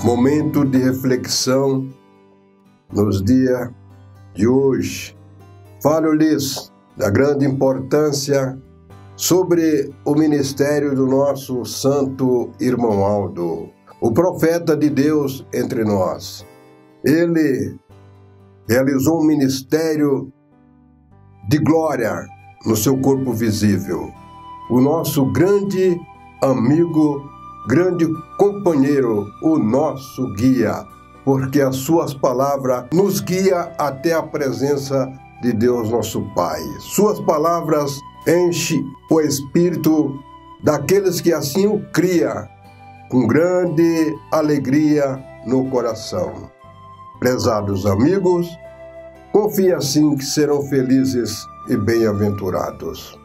Momento de reflexão nos dias de hoje. Falo-lhes da grande importância sobre o ministério do nosso santo irmão Aldo, o profeta de Deus entre nós. Ele realizou um ministério de glória no seu corpo visível. O nosso grande amigo, grande companheiro, o nosso guia, porque as suas palavras nos guiam até a presença de Deus nosso Pai. Suas palavras enchem o espírito daqueles que assim o criam, com grande alegria no coração. Prezados amigos, confie assim que serão felizes e bem-aventurados.